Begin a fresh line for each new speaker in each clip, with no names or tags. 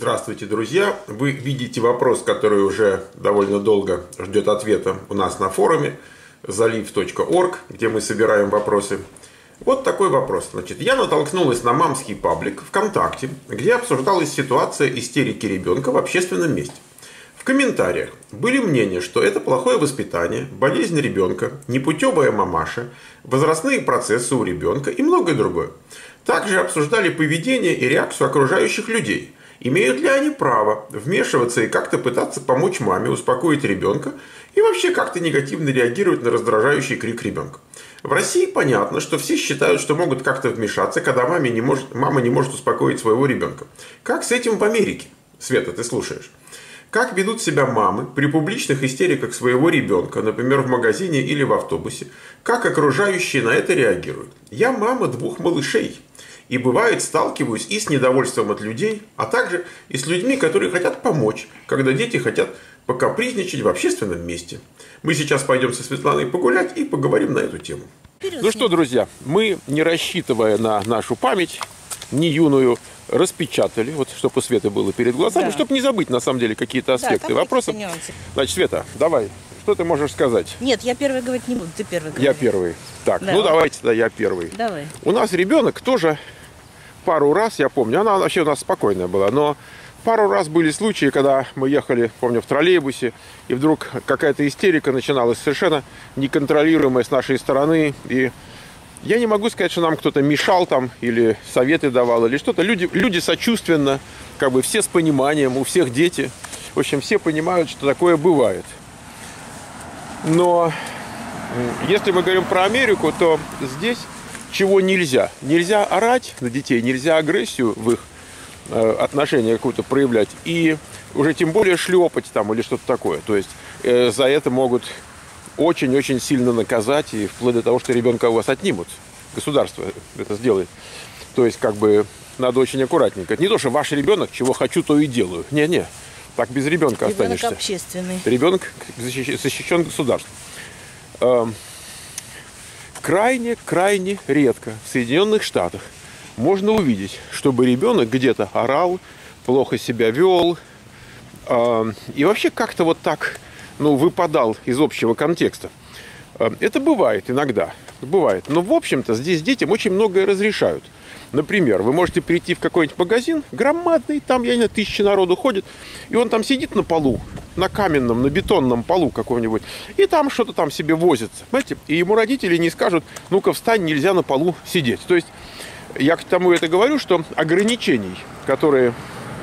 Здравствуйте, друзья! Вы видите вопрос, который уже довольно долго ждет ответа у нас на форуме zaliv.org, где мы собираем вопросы. Вот такой вопрос. Значит, я натолкнулась на мамский паблик ВКонтакте, где обсуждалась ситуация истерики ребенка в общественном месте. В комментариях были мнения, что это плохое воспитание, болезнь ребенка, непутевая мамаша, возрастные процессы у ребенка и многое другое. Также обсуждали поведение и реакцию окружающих людей. Имеют ли они право вмешиваться и как-то пытаться помочь маме, успокоить ребенка и вообще как-то негативно реагировать на раздражающий крик ребенка? В России понятно, что все считают, что могут как-то вмешаться, когда мама не может успокоить своего ребенка. Как с этим в Америке? Света, ты слушаешь. Как ведут себя мамы при публичных истериках своего ребенка, например, в магазине или в автобусе? Как окружающие на это реагируют? Я мама 2 малышей. И бывает сталкиваюсь и с недовольством от людей, а также и с людьми, которые хотят помочь, когда дети хотят покапризничать в общественном месте. Мы сейчас пойдем со Светланой погулять и поговорим на эту тему. Ну что, друзья, мы, не рассчитывая на нашу память, не юную, распечатали, вот чтобы у Светы было перед глазами, чтобы не забыть на самом деле какие-то аспекты вопроса. Значит, Света, давай, что ты можешь сказать?
Нет, я первый говорить не буду, ты первый говори.
Я первый. Так, да. Ну давайте тогда я первый.
Давай.
У нас ребенок тоже пару раз, я помню, она вообще у нас спокойная была, но пару раз были случаи, когда мы ехали, помню, в троллейбусе, и вдруг какая-то истерика начиналась совершенно неконтролируемая с нашей стороны, и я не могу сказать, что нам кто-то мешал там, или советы давал, или что-то. Люди сочувственно, как бы все с пониманием, у всех дети. В общем, все понимают, что такое бывает. Но если мы говорим про Америку, то здесь чего нельзя? Нельзя орать на детей, нельзя агрессию в их отношениях какую-то проявлять. И уже тем более шлепать там или что-то такое. То есть за это могут очень-очень сильно наказать, и вплоть до того, что ребенка у вас отнимут. Государство это сделает. То есть, как бы, надо очень аккуратненько. Это не то, что ваш ребенок, чего хочу, то и делаю. Не-не, так без ребенка останешься.
Ребенок общественный.
Ребенок защищен государством. Крайне редко в Соединенных Штатах можно увидеть, чтобы ребенок где-то орал, плохо себя вел, и вообще как-то вот так выпадал из общего контекста. Это бывает иногда, бывает. Но, в общем-то, здесь детям очень многое разрешают. Например, вы можете прийти в какой-нибудь магазин, громадный, там, я не знаю, 1000 народу ходит, и он там сидит на полу, на каменном, на бетонном полу каком-нибудь, и там что-то там себе возится, понимаете? И ему родители не скажут: ну-ка встань, нельзя на полу сидеть. То есть, я к тому это говорю, что ограничений, которые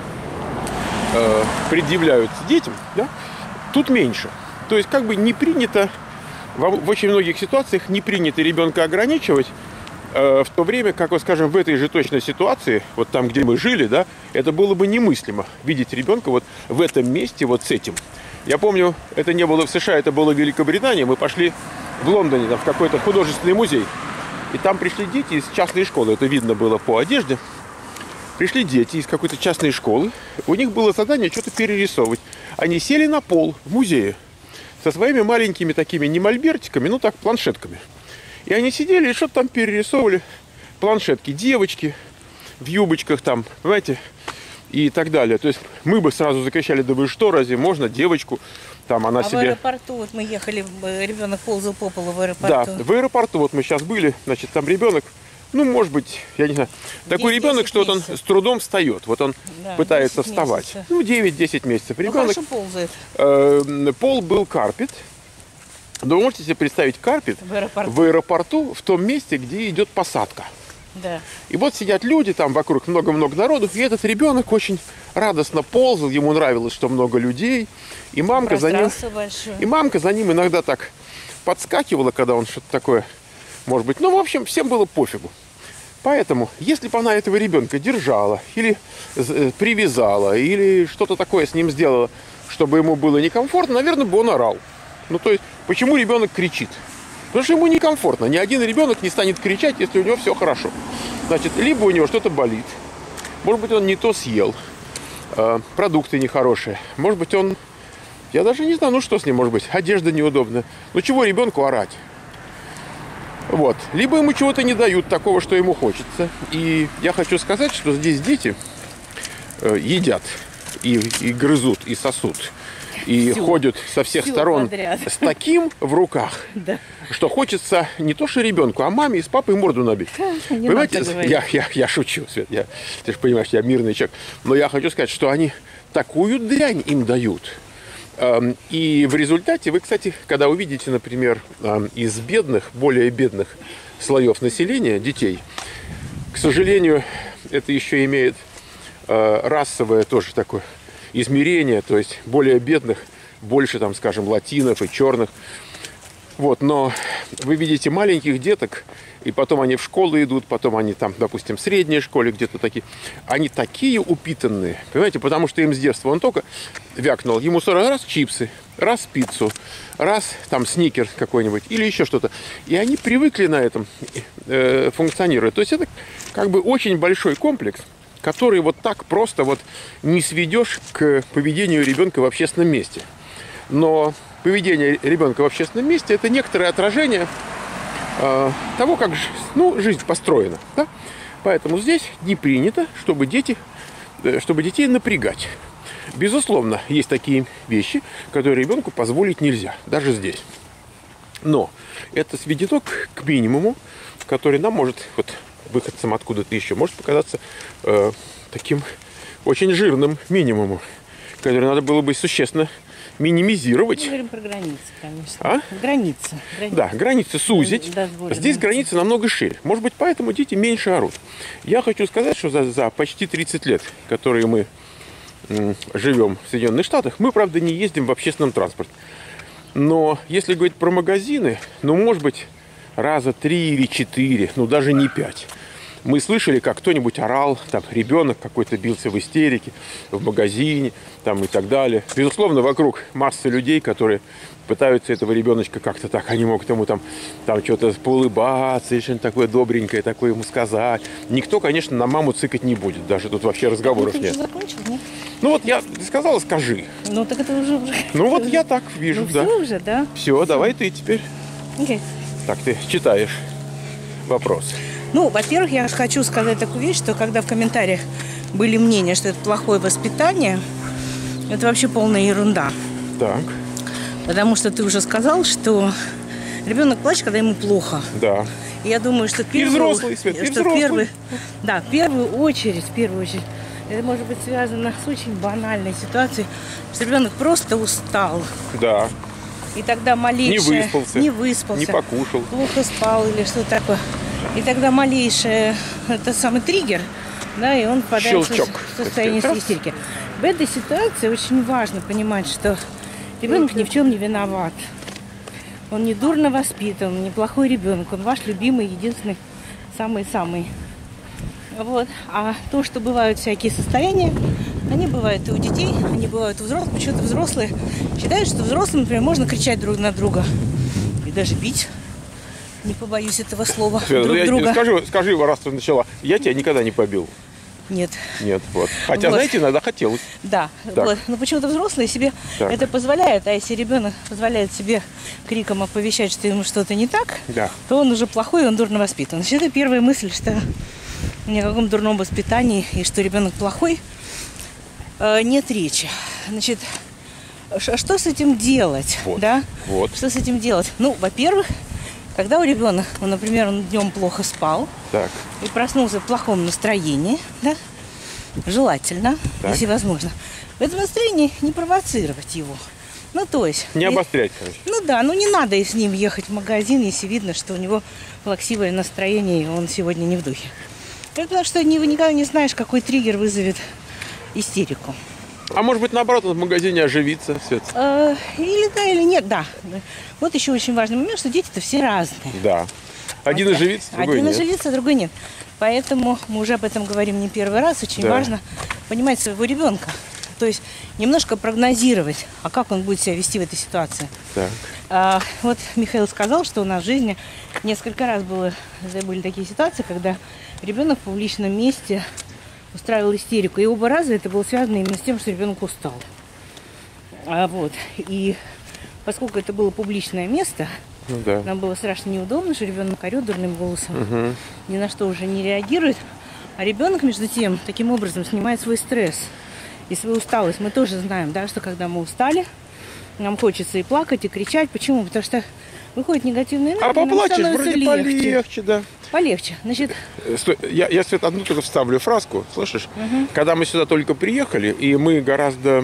предъявляют детям, да, тут меньше. То есть, как бы не принято, в очень многих ситуациях не принято ребенка ограничивать, в то время, как, вот, скажем, в этой же точной ситуации, вот там, где мы жили, да, это было бы немыслимо видеть ребенка вот в этом месте, вот с этим. Я помню, это не было в США, это было в Великобритании. Мы пошли в Лондоне там, в какой-то художественный музей, и там пришли дети из частной школы, это видно было по одежде. Пришли дети из какой-то частной школы, у них было задание что-то перерисовывать. Они сели на пол в музее со своими маленькими такими не мольбертиками, ну так, планшетками. И они сидели и что-то там перерисовывали. Планшетки, девочки в юбочках там, понимаете, и так далее. То есть мы бы сразу закричали: да вы что, разве можно девочку? Там она себе...
в аэропорту, вот мы ехали, ребенок ползал по полу в аэропорту.
Да, в аэропорту вот мы сейчас были, значит, там ребенок, ну, может быть, я не знаю, такой ребенок, что вот он с трудом встает, вот он пытается вставать. Месяцев. Ну, 9-10 месяцев. Ребенок,
хорошо ползает.
Пол был карпет. Но вы можете себе представить карпет в аэропорту, в том месте, где идет посадка.
Да.
И вот сидят люди, там вокруг много-много народу, и этот ребенок очень радостно ползал, ему нравилось, что много людей. И мамка за ним иногда так подскакивала, когда он что-то такое, может быть. Ну, в общем, всем было пофигу. Поэтому, если бы она этого ребенка держала, или привязала, или что-то такое с ним сделала, чтобы ему было некомфортно, наверное, бы он орал. Ну, то есть, почему ребенок кричит? Потому что ему некомфортно. Ни один ребенок не станет кричать, если у него все хорошо. Значит, либо у него что-то болит, может быть, он не то съел, продукты нехорошие, может быть, он, я даже не знаю, ну что с ним может быть, одежда неудобная. Ну, чего ребенку орать? Вот. Либо ему чего-то не дают такого, что ему хочется. И я хочу сказать, что здесь дети едят и грызут, и сосут, и ходят со всех сторон
подряд.
с таким в руках,
Да.
что хочется не то что ребенку, а маме и с папой морду набить.
Не
Понимаете,
надо говорить.
я шучу, Свет, ты же понимаешь, я мирный человек. Но я хочу сказать, что они такую дрянь им дают. И в результате вы, кстати, когда увидите, например, из бедных, более бедных слоев населения детей, к сожалению, это еще имеет расовое тоже такое измерение, то есть более бедных, больше, там, скажем, латинов и черных. Вот, но вы видите маленьких деток, и потом они в школу идут, потом они там, допустим, в средней школе где-то такие. Они такие упитанные, понимаете, потому что им с детства он только вякнул. Ему 40 раз чипсы, раз пиццу, раз там сникерс какой-нибудь или еще что-то. И они привыкли на этом функционировать. То есть это как бы очень большой комплекс, который вот так просто вот не сведешь к поведению ребенка в общественном месте. Но поведение ребенка в общественном месте – это некоторое отражение того, как жизнь построена. Да? Поэтому здесь не принято, чтобы детей напрягать. Безусловно, есть такие вещи, которые ребенку позволить нельзя, даже здесь. Но это сведено к минимуму, который нам может, вот выходцам откуда-то еще, может показаться таким очень жирным минимумом, который надо было бы существенно минимизировать.
Мы говорим про границы, конечно.
А?
Границы.
Да, границы сузить. Здесь границы намного шире. Может быть, поэтому дети меньше орут. Я хочу сказать, что за почти 30 лет, которые мы живем в Соединенных Штатах, мы, правда, не ездим в общественном транспорте. Но если говорить про магазины, может быть, раза 3 или 4, даже не 5. Мы слышали, как кто-нибудь орал, там ребенок какой-то бился в истерике в магазине, там и так далее. Безусловно, вокруг масса людей, которые пытаются этого ребеночка как-то так, они могут ему там что-то поулыбаться, или что-нибудь такое добренькое, такое ему сказать. Никто, конечно, на маму цыкать не будет, даже тут вообще разговоров нет.
Ты уже закончил, нет?
Я сказала, скажи.
Так это уже.
Вот я так вижу, да.
Все уже, да?
Все, давай ты теперь.
Окей.
Так, ты читаешь вопрос.
Во-первых, я хочу сказать такую вещь, что когда в комментариях были мнения, что это плохое воспитание, это вообще полная ерунда.
Так.
Потому что ты уже сказал, что ребенок плачет, когда ему плохо.
Да.
И я думаю, что
И взрослый, Свет, и взрослый.
в первую очередь, это может быть связано с очень банальной ситуацией, что ребенок просто устал.
Да.
И тогда малейшее...
Не выспался. Не покушал.
Плохо спал или что-то такое. И тогда малейшее, это самый триггер, да, и он впадает в состояние истерики. В этой ситуации очень важно понимать, что ребенок ни в чем не виноват. Он не дурно воспитан, он неплохой ребенок, он ваш любимый, единственный, самый-самый. Вот. А то, что бывают всякие состояния, они бывают и у детей, они бывают у взрослых. Почему-то взрослые считают, что взрослым, например, можно кричать друг на друга и даже бить. Не побоюсь этого слова.
Света,
друг друга.
Скажи его, раз ты начала. Я тебя никогда не побил.
Нет.
Вот. Хотя, знаете, иногда хотелось.
Да. Вот. Но почему-то взрослые себе это позволяют. А если ребенок позволяет себе криком оповещать, что ему что-то не так, то он уже плохой, он дурно воспитан. Значит, это первая мысль, что ни о каком дурном воспитании и что ребенок плохой, нет речи. Значит, что с этим делать? Да? Что с этим делать? Во-первых, когда у ребенка, например, он днем плохо спал и проснулся в плохом настроении, да, желательно, если возможно, в этом настроении не провоцировать его. То есть...
Не обострять, короче.
Не надо с ним ехать в магазин, если видно, что у него плаксивое настроение, и он сегодня не в духе. Это потому что никогда не знаешь, какой триггер вызовет истерику.
А может быть, наоборот, он в магазине оживится, Свет?
Или да, или нет, да. Вот еще очень важный момент, что дети-то все разные.
Да. Один оживится, другой нет.
Один оживится, другой нет. Поэтому мы уже об этом говорим не первый раз. Очень важно понимать своего ребенка. То есть немножко прогнозировать, как он будет себя вести в этой ситуации.
Так.
Вот Михаил сказал, что у нас в жизни несколько раз были такие ситуации, когда ребенок в публичном месте устраивал истерику. И оба раза это было связано именно с тем, что ребенок устал. И поскольку это было публичное место, нам было страшно неудобно, что ребенок орет дурным голосом, ни на что уже не реагирует. А ребенок, между тем, таким образом снимает свой стресс. и свою усталость. Мы тоже знаем, да, что когда мы устали, нам хочется и плакать, и кричать. Почему? Потому что выходит негативная энергия,
а поплачешь,
нам
вроде
легче.
полегче, да.
Полегче. Значит...
Я Свет, одну только вставлю фразку, слышишь? Когда мы сюда только приехали, и мы гораздо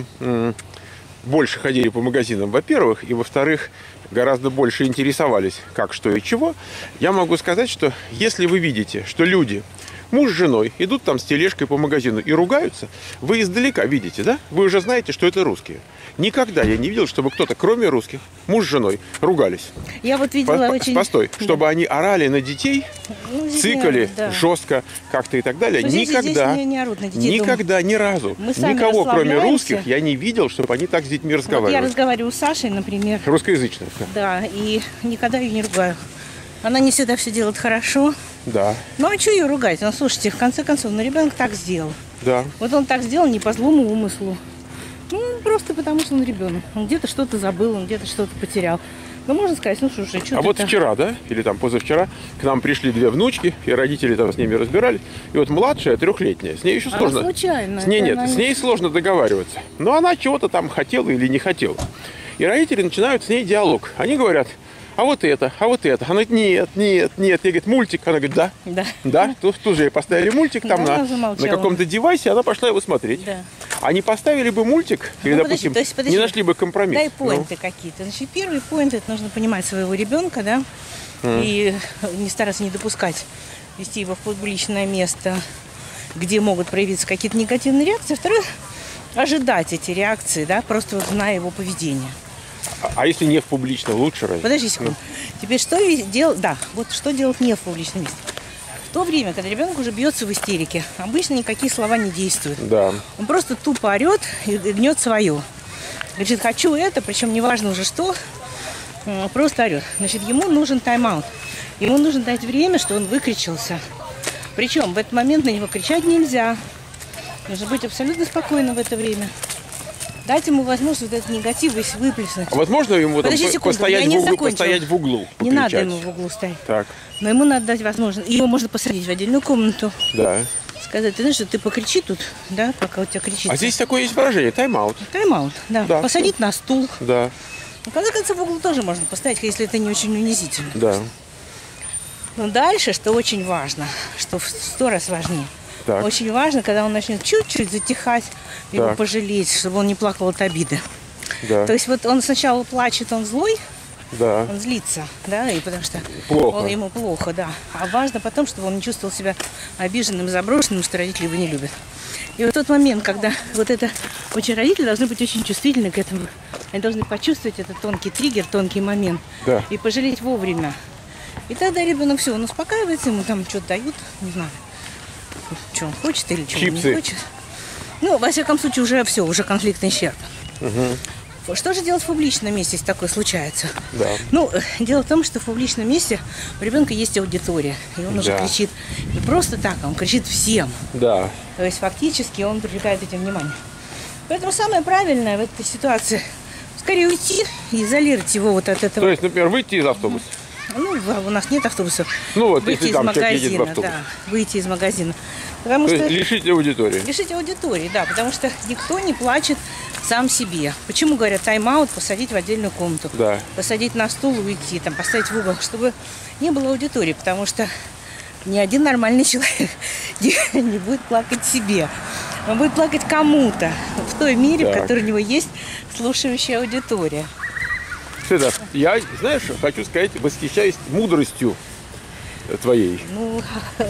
больше ходили по магазинам, во-первых, и во-вторых, гораздо больше интересовались, как, что и чего, я могу сказать, что если вы видите, что люди, муж с женой, идут там с тележкой по магазину и ругаются, вы издалека видите, да? Вы уже знаете, что это русские. Никогда я не видел, чтобы кто-то, кроме русских, муж с женой, ругались.
Я вот видела очень...
Постой, чтобы они орали на детей, цикали жестко как-то и так далее. Никогда,
здесь не орут на детей,
никогда, ни разу, никого, кроме русских, я не видел, чтобы они так с детьми разговаривали.
Вот я разговариваю с Сашей, например.
Русскоязычная.
Да, и никогда ее не ругаю. Она не всегда все делает хорошо.
Да.
Ну, а что ее ругать? Ну, слушайте, в конце концов, ребенок так сделал.
Да.
Вот он так сделал не по злому умыслу. Ну, просто потому, что он ребенок. Он где-то что-то забыл, он где-то что-то потерял. Ну, можно сказать, ну, слушай, что-то...
А вот вчера, да, или там позавчера, к нам пришли 2 внучки, и родители там с ними разбирались. И вот младшая, 3-летняя, с ней еще сложно...
случайно.
С ней нет, с ней сложно договариваться. Но она чего-то там хотела или не хотела. И родители начинают с ней диалог. Они говорят... А вот это, а вот это. Она говорит, нет, нет, нет. Я говорю, мультик. Она говорит, да.
Да.
Да, тут же ей поставили мультик там на каком-то девайсе, она пошла его смотреть. Да. А не поставили бы мультик, или, допустим, подожди, не нашли бы компромисс.
Дай поинты какие-то. Значит, первый поинт, это нужно понимать своего ребенка, да, и не стараться не допускать, вести его в публичное место, где могут проявиться какие-то негативные реакции. Второе, ожидать эти реакции, да, просто вот зная его поведение.
А если не в публичном, лучше разве?
Подожди секунду. Теперь что делать? Да, вот что делать не в публичном месте. В то время, когда ребенок уже бьется в истерике, обычно никакие слова не действуют.
Да.
Он просто тупо орет и гнет свое. Говорит, хочу это, причем неважно уже что, просто орет. Значит, ему нужен тайм-аут. Ему нужно дать время, что он выкричился. Причем в этот момент на него кричать нельзя. Нужно быть абсолютно спокойным в это время. Дать ему возможность вот этот негатив весь выплеснуть.
А возможно ему там постоять в углу?
Не надо ему в углу стоять.
Так.
Но ему надо дать возможность. Его можно посадить в отдельную комнату.
Да.
Сказать, ты знаешь, что ты покричи тут, да, пока у тебя кричит.
А здесь такое есть выражение, тайм-аут.
Тайм-аут, да. Посадить на стул.
Да.
В конце концов, в углу тоже можно поставить, если это не очень унизительно.
Да.
Но дальше, что очень важно, что в 100 раз важнее.
Так.
Очень важно, когда он начнет чуть-чуть затихать, его пожалеть, чтобы он не плакал от обиды.
Да.
То есть вот он сначала плачет, он злой,
да.
Он злится, да, и потому что ему плохо, да. А важно потом, чтобы он не чувствовал себя обиженным, заброшенным, что родители его не любят. И вот тот момент, когда вот это, очень родители должны быть очень чувствительны к этому. Они должны почувствовать этот тонкий триггер, тонкий момент.
Да.
И пожалеть вовремя. И тогда ребенок все, он успокаивается, ему там что-то дают, не знаю, что он хочет или чего он не хочет. Ну, во всяком случае, уже все, уже конфликт исчерпан. Угу. Что же делать в публичном месте, если такое случается?
Да.
Ну, дело в том, что в публичном месте у ребенка есть аудитория, и он уже кричит не просто так, а он кричит всем.
Да.
То есть фактически он привлекает этим внимание. Поэтому самое правильное в этой ситуации скорее уйти и изолировать его вот от этого.
То есть, например, выйти из автобуса.
Ну, у нас нет автобусов.
Ну вот,
выйти
если там человек едет в автобус.
Да, выйти из магазина. Потому
То
что...
есть лишить аудитории.
Лишить аудитории, да, потому что никто не плачет сам себе. Почему говорят тайм-аут, посадить в отдельную комнату,
да.
Посадить на стул, уйти, там, поставить в угол, чтобы не было аудитории, потому что ни один нормальный человек не будет плакать себе. Он будет плакать кому-то в той мере, в которой у него есть слушающая аудитория.
Света, я, знаешь, хочу сказать, восхищаюсь мудростью твоей.
Ну,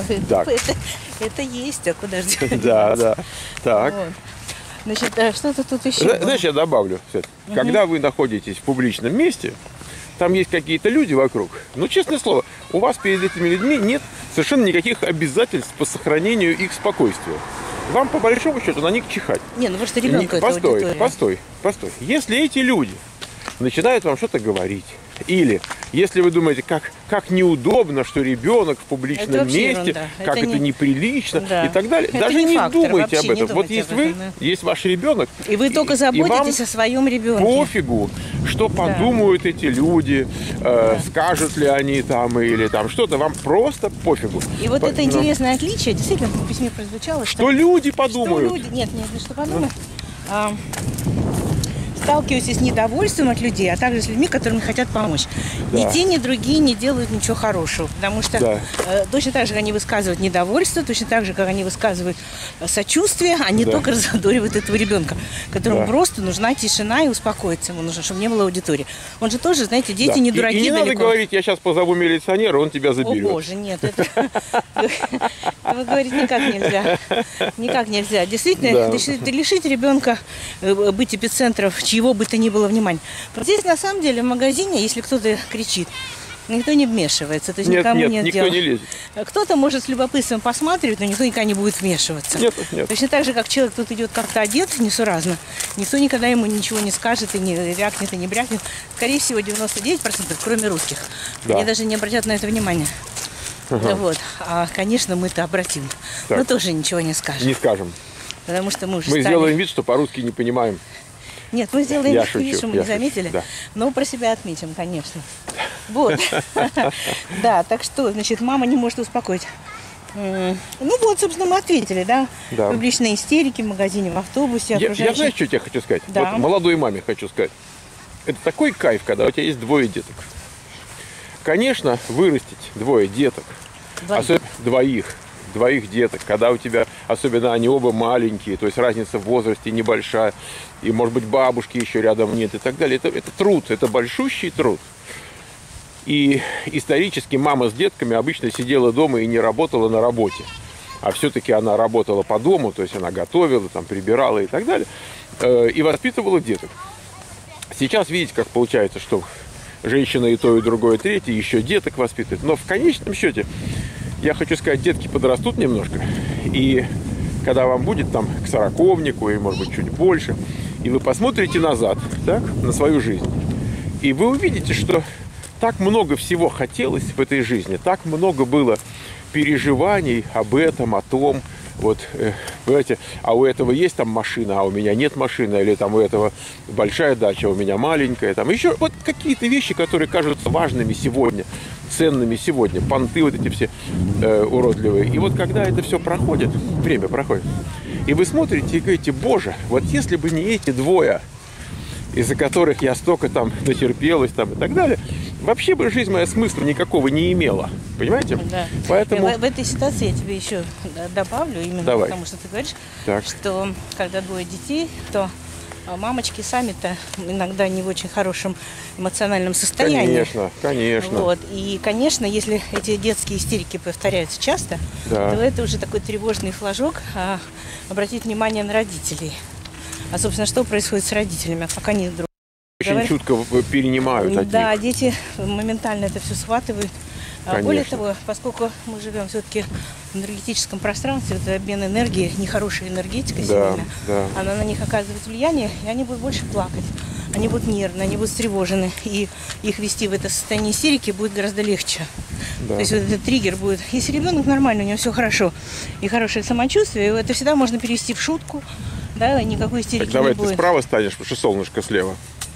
это есть, а куда же?
Да, да. Так.
Вот. Значит, что-то тут еще.
Знаешь, я добавлю, Света, когда вы находитесь в публичном месте, там есть какие-то люди вокруг. Ну, честное слово, у вас перед этими людьми нет совершенно никаких обязательств по сохранению их спокойствия. Вам, по большому счету, на них чихать.
Не, ну просто ребенка это аудитория.
Постой. Если эти люди начинают вам что-то говорить, Или, если вы думаете, как неудобно, что ребенок в публичном месте,
ерунда.
как это неприлично и так далее,
Это
даже
не
не
фактор,
думайте об
вообще не
этом. Вот
думайте
есть
об
вы,
этом, да.
есть ваш ребенок.
И вы только заботитесь о своем ребенке.
Пофигу, что подумают эти люди, скажут ли они там или там что-то, вам просто пофигу.
И вот это интересное отличие, действительно, в письме прозвучало,
что люди подумают.
Что люди, нет, не что подумают. Сталкиваюсь с недовольством от людей, а также с людьми, которым хотят помочь. Да. Ни те, ни другие не делают ничего хорошего, потому что точно так же, как они высказывают недовольство, точно так же, как они высказывают сочувствие, они только разодоривают этого ребенка, которому просто нужна тишина и успокоиться ему нужно, чтобы не было аудитории. Он же тоже, знаете, дети не дураки.
И не надо говорить, я сейчас позову милиционера, он тебя заберет.
О боже, нет, это говорить никак нельзя. Никак нельзя. Действительно, лишить ребенка быть эпицентром чьего бы то ни было внимания. Вот здесь, на самом деле, в магазине, если кто-то кричит, никто не вмешивается, то есть никому нет
никто
дела.
Не лезет.
Кто-то может с любопытством посматривать, но никто никогда не будет вмешиваться.
Нет.
Точно так же, как человек тут идет как-то одет несуразно, никто никогда ему ничего не скажет, и не вякнет, и не брякнет. Скорее всего, 99%, кроме русских. Они даже не обратят на это внимания. Вот. А, конечно, мы-то обратим. Но тоже ничего не скажем.
Не скажем.
Потому что мы уже
Мы сделаем вид, что по-русски не понимаем.
Нет, мы сделаем вид, что мы не заметили, но про себя отметим, конечно. Вот. Да, так что, значит, мама не может успокоить. Ну вот, собственно, мы ответили, да? Публичные истерики в магазине, в автобусе, окружающие.
Я знаю, что тебе хочу сказать? Вот молодой маме хочу сказать. Это такой кайф, когда у тебя есть двое деток. Конечно, вырастить двое деток, особенно двоих деток, когда у тебя, особенно они оба маленькие, то есть разница в возрасте небольшая, и, может быть, бабушки еще рядом нет и так далее. Это труд, это большущий труд. И исторически мама с детками обычно сидела дома и не работала на работе. А все-таки она работала по дому, то есть она готовила, там, прибирала и так далее, и воспитывала деток. Сейчас видите, как получается, что женщина и то, и другое, и третье, еще деток воспитывает. Но в конечном счете, я хочу сказать, детки подрастут немножко, и когда вам будет там к 40-внику, и может быть чуть больше, и вы посмотрите назад, так, на свою жизнь, и вы увидите, что так много всего хотелось в этой жизни, так много было переживаний об этом, о том, вот, понимаете, а у этого есть там машина, а у меня нет машины, или там у этого большая дача, а у меня маленькая, там еще вот какие-то вещи, которые кажутся важными сегодня, ценными сегодня, понты вот эти все уродливые. И вот когда это все проходит, время проходит, и вы смотрите и говорите, боже, вот если бы не эти двое, из-за которых я столько там натерпелась там, и так далее, вообще бы жизнь моя смысла никакого не имела. Понимаете?
Да.
Поэтому...
В этой ситуации я тебе еще добавлю, именно потому что ты говоришь, что когда двое детей, то мамочки сами-то иногда не в очень хорошем эмоциональном состоянии.
Конечно.
Вот. И, конечно, если эти детские истерики повторяются часто, то это уже такой тревожный флажок обратить внимание на родителей. А, собственно, что происходит с родителями, как они друг
очень чутко перенимают от них.
Да, дети моментально это все схватывают. Более того, поскольку мы живем все-таки в энергетическом пространстве, это обмен энергии, нехорошая энергетика семейная, она на них оказывает влияние, и они будут больше плакать, они будут нервны, они будут встревожены, и их ввести в это состояние истерики будет гораздо легче. То есть вот этот триггер будет. Если ребенок нормальный, у него все хорошо, и хорошее самочувствие, это всегда можно перевести в шутку, да, никакой истерики
так,
не будет.
Давай ты справа станешь, потому что солнышко слева.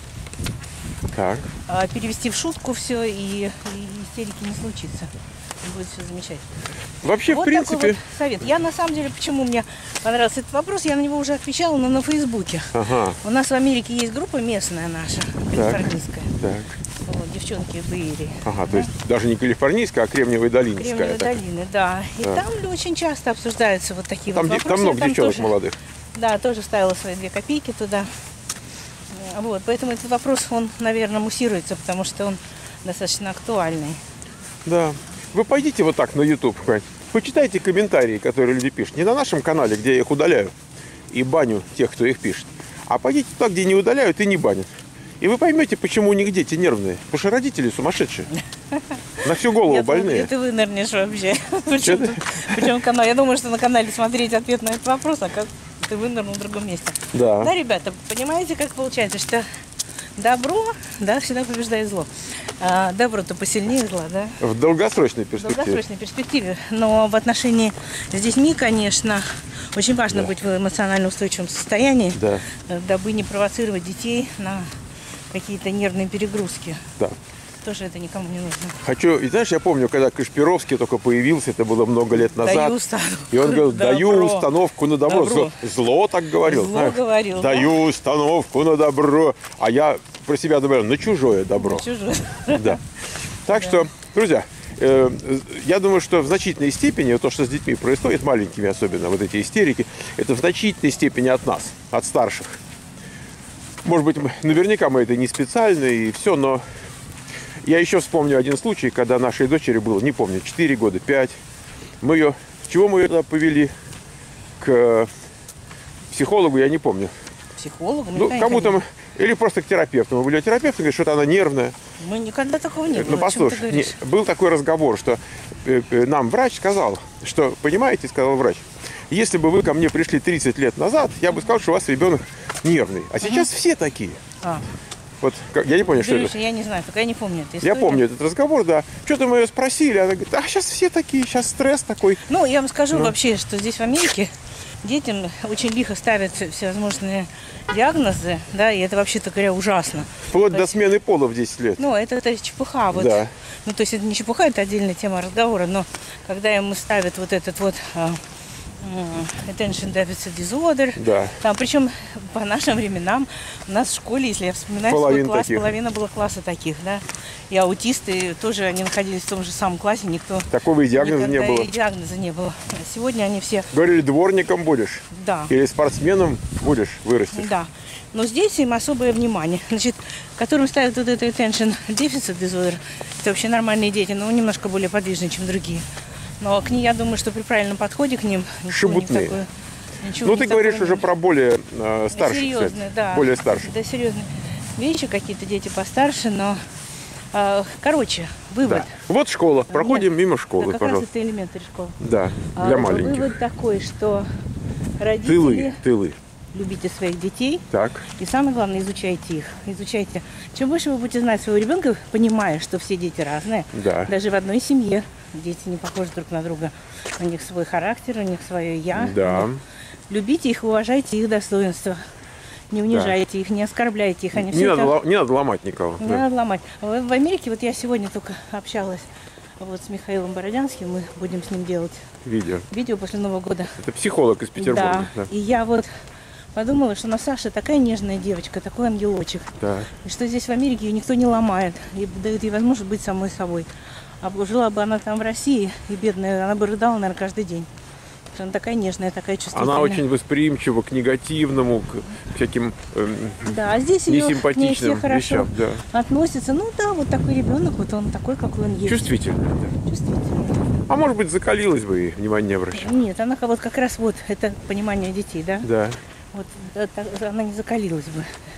Так.
Перевести в шутку все, и истерики не случится. Будет все замечательно.
Вообще,
вот
в принципе...
такой вот совет. Я, на самом деле, почему мне понравился этот вопрос, я на него уже отвечала, но на Фейсбуке. У нас в Америке есть группа местная наша, калифорнийская. Вот, девчонки Бейри.
То есть даже не калифорнийская, а Кремниевая долинская.
Кремниевая долина, да. И там очень часто обсуждаются вот такие вот вопросы.
Там много девчонок молодых.
Да, тоже вставила свои 2 копейки туда. Вот, поэтому этот вопрос, он, наверное, муссируется, потому что он достаточно актуальный. Да.
Вы пойдите вот так на YouTube, почитайте комментарии, которые люди пишут. Не на нашем канале, где я их удаляю и баню тех, кто их пишет. А пойдите туда, где не удаляют и не банят. И вы поймете, почему у них дети нервные. Потому что родители сумасшедшие. На всю голову больные.
Ты вынырнешь вообще. Причем канал. Я думаю, что на канале смотреть ответ на этот вопрос, а как ты вынырнул в другом месте. Да, ребята, понимаете, как получается, что добро, да, всегда побеждает зло. Добро-то посильнее зла, да?
В долгосрочной перспективе.
В долгосрочной перспективе. Но в отношении с детьми, конечно, очень важно быть в эмоционально устойчивом состоянии, дабы не провоцировать детей на какие-то нервные перегрузки.
Да.
Тоже это никому не нужно.
Хочу, и знаешь, я помню, когда Кашпировский только появился, это было много лет назад.
Даю установку.
И он говорил, даю установку на добро. Зло так говорил.
Зло говорил.
Даю установку на добро. А я про себя говорю, на чужое добро.
На чужое.
Да. Так что, друзья, я думаю, что в значительной степени то, что с детьми происходит, маленькими особенно, вот эти истерики, это в значительной степени от нас, от старших. Может быть, наверняка мы это не специально и все, но я еще вспомню один случай, когда нашей дочери было, не помню, 4 года, 5. Мы ее, с чего мы ее повели? К психологу, я не помню.
Психологу?
Ну, кому-то мы, или просто к терапевту. Мы были у терапевта, говорит, что-то она нервная.
Мы никогда такого не было.
Ну, послушай, был такой разговор, что нам врач сказал, что, понимаете, сказал врач, если бы вы ко мне пришли 30 лет назад, я бы сказал, что у вас ребенок нервный. А сейчас все такие. Вот, я не помню, что это.
Я не знаю, только я не помню эту
историю. Я помню этот разговор, да. Что-то мы ее спросили, она говорит, а сейчас все такие, сейчас стресс такой.
Ну, я вам скажу вообще, что здесь в Америке детям очень лихо ставят всевозможные диагнозы, да, и это вообще-то говоря ужасно.
Вплоть до смены пола в 10 лет.
Ну, это чепуха. Вот.
Да.
Ну, то есть это не чепуха, это отдельная тема разговора, но когда ему ставят вот этот вот attention deficit disorder.
Да.
Там, причем по нашим временам у нас в школе, если я вспоминаю свой класс, половина было класса таких, да. И аутисты тоже, они находились в том же самом классе, никто...
Такого и диагноза не было.
И диагноза не было. Сегодня они все...
Говорили, дворником будешь.
Да.
Или спортсменом будешь, вырастешь.
Да. Но здесь им особое внимание. Значит, которым ставят вот это attention deficit disorder, это вообще нормальные дети, но немножко более подвижные, чем другие. Но к ним, я думаю, что при правильном подходе к ним...
Шебутные. Ну, ты говоришь уже про более старших.
Серьезные, да.
Более старших.
Да, серьезные вещи, какие-то дети постарше, но... Короче, вывод.
Да. Вот школа. Проходим мимо школы,
да, как
пожалуйста.
Раз это элементарь школы.
Да, для маленьких.
Вывод такой, что родители...
Тылы.
Любите своих детей.
Так.
И самое главное, изучайте их. Изучайте. Чем больше вы будете знать своего ребенка, понимая, что все дети разные, даже в одной семье дети не похожи друг на друга. У них свой характер, у них свое я.
Да.
Любите их, уважайте их достоинства. Не унижайте их, не оскорбляйте их. Они
не надо ломать никого.
Не надо ломать. В Америке, вот я сегодня только общалась вот с Михаилом Бородянским, мы будем с ним делать видео после Нового года.
Это психолог из Петербурга.
Да. И я вот подумала, что Саша такая нежная девочка, такой ангелочек.
Да.
И что здесь в Америке ее никто не ломает. И дает ей возможность быть самой собой. А жила бы она там в России, и бедная, она бы рыдала, наверное, каждый день. Потому что она такая нежная, такая чувствительная.
Она очень восприимчива к негативному, к всяким
да, а здесь
несимпатичным
ее все хорошо
вещам. Да.
Относятся. Ну да, вот такой ребенок, вот он такой, какой он есть.
Чувствительный. Да.
Чувствительный.
А может быть, закалилась бы и внимание не обращала.
Нет, она вот как раз вот, это понимание детей, да?
Да.
Вот она не закалилась бы.